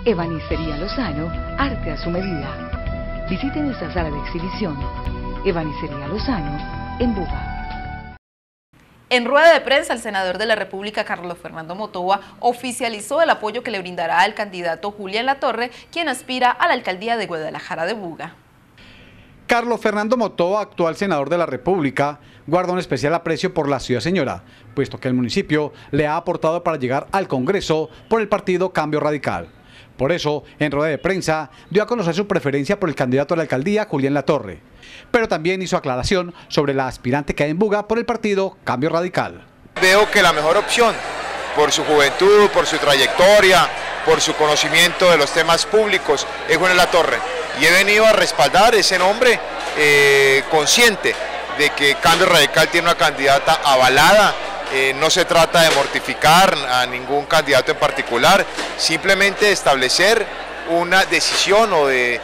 Ebanistería Lozano, arte a su medida. Visite nuestra sala de exhibición. Ebanistería Lozano, en Buga. En rueda de prensa, el senador de la República, Carlos Fernando Mottoa, oficializó el apoyo que le brindará al candidato Julián Latorre, quien aspira a la alcaldía de Guadalajara de Buga. Carlos Fernando Mottoa, actual senador de la República, guarda un especial aprecio por la ciudad señora, puesto que el municipio le ha aportado para llegar al Congreso por el partido Cambio Radical. Por eso, en rueda de prensa, dio a conocer su preferencia por el candidato a la alcaldía, Julián Latorre, pero también hizo aclaración sobre la aspirante que hay en Buga por el partido Cambio Radical. Veo que la mejor opción, por su juventud, por su trayectoria, por su conocimiento de los temas públicos, es Julián Latorre. Y he venido a respaldar ese nombre consciente de que Cambio Radical tiene una candidata avalada. No se trata de mortificar a ningún candidato en particular, simplemente de establecer una decisión o de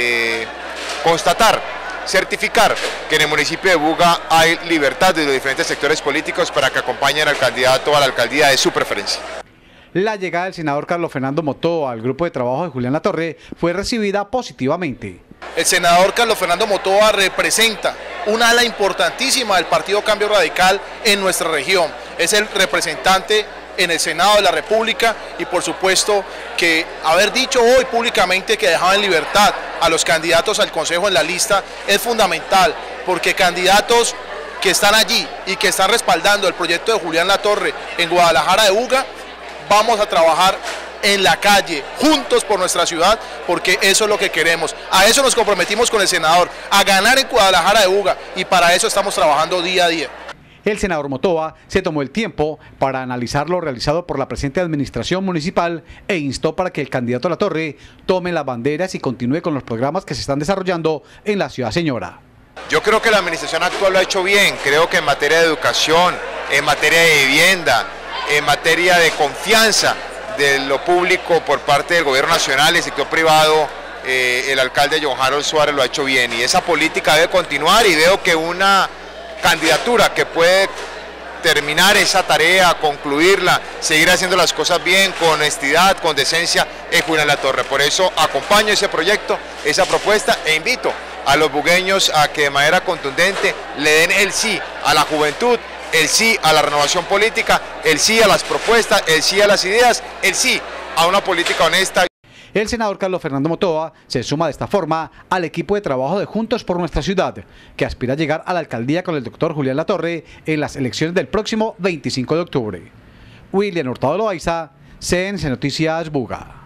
constatar, certificar que en el municipio de Buga hay libertad de los diferentes sectores políticos para que acompañen al candidato a la alcaldía de su preferencia. La llegada del senador Carlos Fernando Mottoa al grupo de trabajo de Julián Latorre fue recibida positivamente. El senador Carlos Fernando Mottoa representa un ala importantísima del Partido Cambio Radical en nuestra región. Es el representante en el Senado de la República y por supuesto que haber dicho hoy públicamente que dejaba en libertad a los candidatos al Consejo en la lista es fundamental, porque candidatos que están allí y que están respaldando el proyecto de Julián Latorre en Guadalajara de Buga, vamos a trabajar en la calle, juntos por nuestra ciudad, porque eso es lo que queremos. A eso nos comprometimos con el senador, a ganar en Guadalajara de Buga, y para eso estamos trabajando día a día. El senador Mottoa se tomó el tiempo para analizar lo realizado por la presente administración municipal e instó para que el candidato Latorre tome las banderas y continúe con los programas que se están desarrollando en la ciudad señora. Yo creo que la administración actual lo ha hecho bien, creo que en materia de educación, en materia de vivienda, en materia de confianza de lo público por parte del gobierno nacional y el sector privado, el alcalde John Harold Suárez lo ha hecho bien y esa política debe continuar, y veo que una candidatura que puede terminar esa tarea, concluirla, seguir haciendo las cosas bien, con honestidad, con decencia, es Julián Latorre. Por eso acompaño ese proyecto, esa propuesta, e invito a los bugueños a que de manera contundente le den el sí a la juventud, el sí a la renovación política, el sí a las propuestas, el sí a las ideas, el sí a una política honesta. El senador Carlos Fernando Mottoa se suma de esta forma al equipo de trabajo de Juntos por Nuestra Ciudad, que aspira a llegar a la alcaldía con el doctor Julián Latorre en las elecciones del próximo 25 de octubre. William Hurtado Loaiza, CNC Noticias Buga.